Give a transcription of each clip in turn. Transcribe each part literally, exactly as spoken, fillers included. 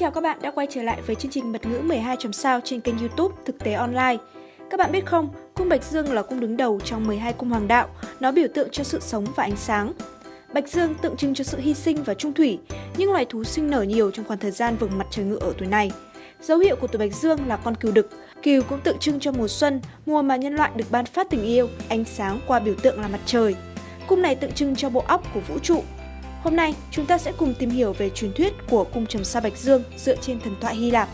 chào các bạn đã quay trở lại với chương trình Mật ngữ mười hai chấm sao trên kênh YouTube Thực tế Online. Các bạn biết không, cung Bạch Dương là cung đứng đầu trong mười hai cung hoàng đạo, nó biểu tượng cho sự sống và ánh sáng. Bạch Dương tượng trưng cho sự hy sinh và trung thủy, những loài thú sinh nở nhiều trong khoảng thời gian vầng mặt trời ngựa ở tuổi này. Dấu hiệu của tuổi Bạch Dương là con cừu đực. Cừu cũng tượng trưng cho mùa xuân, mùa mà nhân loại được ban phát tình yêu, ánh sáng qua biểu tượng là mặt trời. Cung này tượng trưng cho bộ óc của vũ trụ. Hôm nay, chúng ta sẽ cùng tìm hiểu về truyền thuyết của cung trầm sao Bạch Dương dựa trên thần thoại Hy Lạp.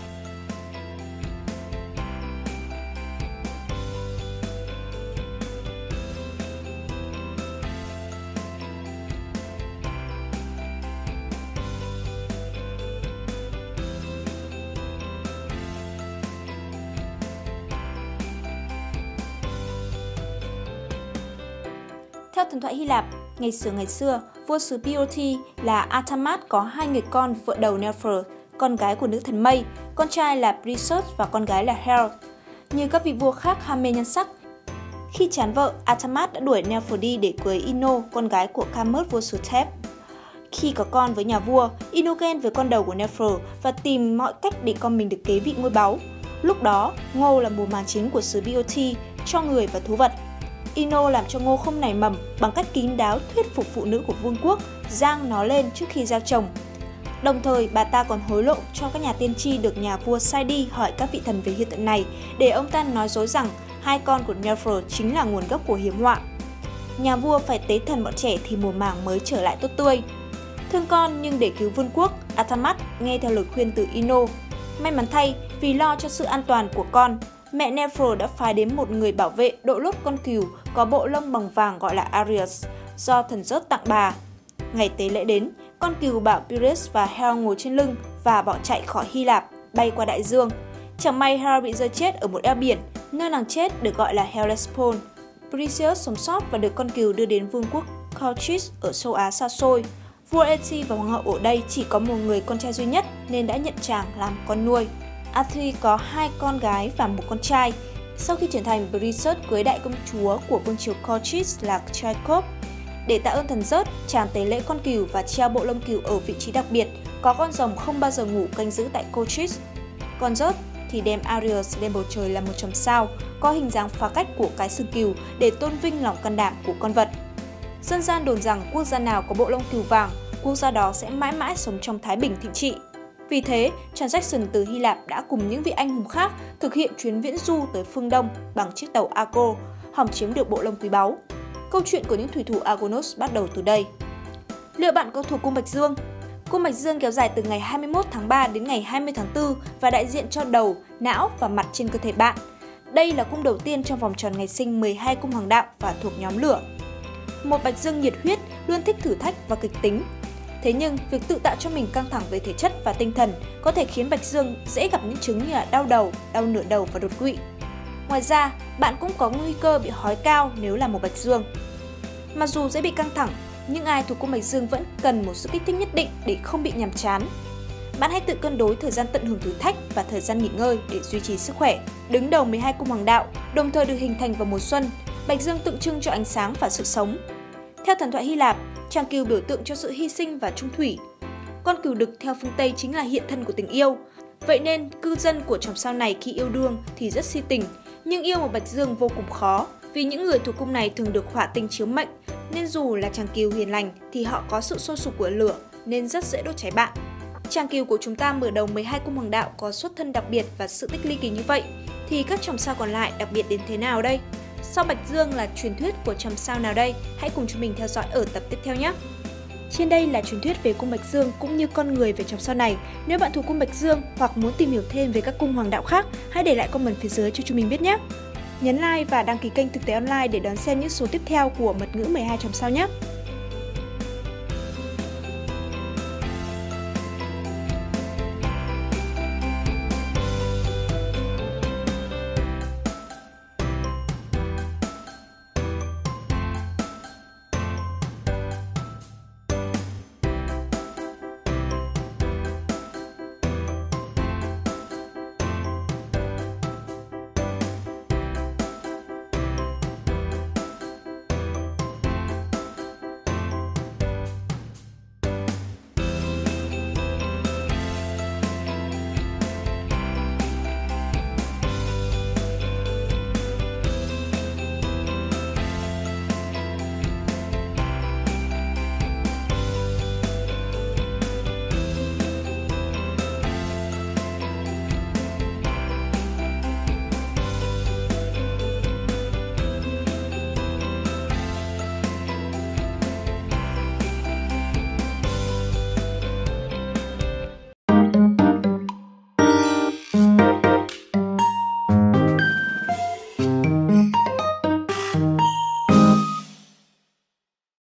Theo thần thoại Hy Lạp, ngày xưa ngày xưa, vua xứ Boeotia là Athamas có hai người con vợ đầu Nefer, con gái của nữ thần mây, con trai là Briseis và con gái là Hera. Như các vị vua khác ham mê nhan sắc, khi chán vợ, Athamas đã đuổi Nefer đi để cưới Ino, con gái của Camus vua xứ Thebes. Khi có con với nhà vua, Ino ghen với con đầu của Nefer và tìm mọi cách để con mình được kế vị ngôi báu. Lúc đó, ngô là mùa màng chính của xứ Boeotia cho người và thú vật. Ino làm cho ngô không nảy mầm bằng cách kín đáo thuyết phục phụ nữ của vương quốc giang nó lên trước khi gieo trồng. Đồng thời, bà ta còn hối lộ cho các nhà tiên tri được nhà vua sai đi hỏi các vị thần về hiện tượng này để ông ta nói dối rằng hai con của Nefer chính là nguồn gốc của hiểm họa. Nhà vua phải tế thần bọn trẻ thì mùa màng mới trở lại tốt tươi. Thương con nhưng để cứu vương quốc, Athamas nghe theo lời khuyên từ Ino. May mắn thay, vì lo cho sự an toàn của con, mẹ Nefer đã phái đến một người bảo vệ đội lốt con cừu có bộ lông bằng vàng gọi là Aries do thần Zeus tặng bà. Ngày tế lễ đến, con cừu bảo Pyrrhus và Hera ngồi trên lưng và bỏ chạy khỏi Hy Lạp, bay qua đại dương. Chẳng may Hera bị rơi chết ở một eo biển, nơi nàng chết được gọi là Hellespont. Briseis sống sót và được con cừu đưa đến vương quốc Colchis ở châu Á xa xôi. Vua Eti và hoàng hậu ở đây chỉ có một người con trai duy nhất nên đã nhận chàng làm con nuôi. Athri có hai con gái và một con trai. Sau khi trưởng thành, Briseis cưới đại công chúa của vương triều Colchis là Chaikop. Để tạ ơn thần Zeus, chàng tế lễ con cừu và treo bộ lông cừu ở vị trí đặc biệt, có con rồng không bao giờ ngủ canh giữ tại Colchis. Còn Zeus thì đem Aries lên bầu trời là một chòm sao, có hình dáng phá cách của cái sừng cừu để tôn vinh lòng can đảm của con vật. Dân gian đồn rằng quốc gia nào có bộ lông cừu vàng, quốc gia đó sẽ mãi mãi sống trong thái bình thịnh trị. Vì thế, Transaction từ Hy Lạp đã cùng những vị anh hùng khác thực hiện chuyến viễn du tới phương Đông bằng chiếc tàu Argo, hòng chiếm được bộ lông quý báu. Câu chuyện của những thủy thủ Argonos bắt đầu từ đây. Liệu bạn có thuộc cung Bạch Dương? Cung Bạch Dương kéo dài từ ngày hai mươi mốt tháng ba đến ngày hai mươi tháng tư và đại diện cho đầu, não và mặt trên cơ thể bạn. Đây là cung đầu tiên trong vòng tròn ngày sinh mười hai cung hoàng đạo và thuộc nhóm lửa. Một Bạch Dương nhiệt huyết, luôn thích thử thách và kịch tính. Thế nhưng, việc tự tạo cho mình căng thẳng về thể chất và tinh thần có thể khiến Bạch Dương dễ gặp những chứng như là đau đầu, đau nửa đầu và đột quỵ. Ngoài ra, bạn cũng có nguy cơ bị hói cao nếu là một Bạch Dương. Mặc dù dễ bị căng thẳng, nhưng ai thuộc cung Bạch Dương vẫn cần một sự kích thích nhất định để không bị nhàm chán. Bạn hãy tự cân đối thời gian tận hưởng thử thách và thời gian nghỉ ngơi để duy trì sức khỏe. Đứng đầu mười hai cung hoàng đạo, đồng thời được hình thành vào mùa xuân, Bạch Dương tượng trưng cho ánh sáng và sự sống. Theo thần thoại Hy Lạp, chàng cừu biểu tượng cho sự hy sinh và trung thủy. Con cừu đực theo phương Tây chính là hiện thân của tình yêu. Vậy nên, cư dân của chòm sao này khi yêu đương thì rất si tình, nhưng yêu một Bạch Dương vô cùng khó, vì những người thuộc cung này thường được hỏa tinh chiếu mệnh, nên dù là chàng cừu hiền lành thì họ có sự sôi sục của lửa nên rất dễ đốt cháy bạn. Chàng cừu của chúng ta mở đầu mười hai cung hoàng đạo có xuất thân đặc biệt và sự tích ly kỳ như vậy, thì các chòm sao còn lại đặc biệt đến thế nào đây? Sao Bạch Dương là truyền thuyết của chòm sao nào đây? Hãy cùng chúng mình theo dõi ở tập tiếp theo nhé! Trên đây là truyền thuyết về cung Bạch Dương cũng như con người về chòm sao này. Nếu bạn thuộc cung Bạch Dương hoặc muốn tìm hiểu thêm về các cung hoàng đạo khác, hãy để lại comment phía dưới cho chúng mình biết nhé! Nhấn like và đăng ký kênh Thực tế Online để đón xem những số tiếp theo của Mật ngữ mười hai chòm sao nhé!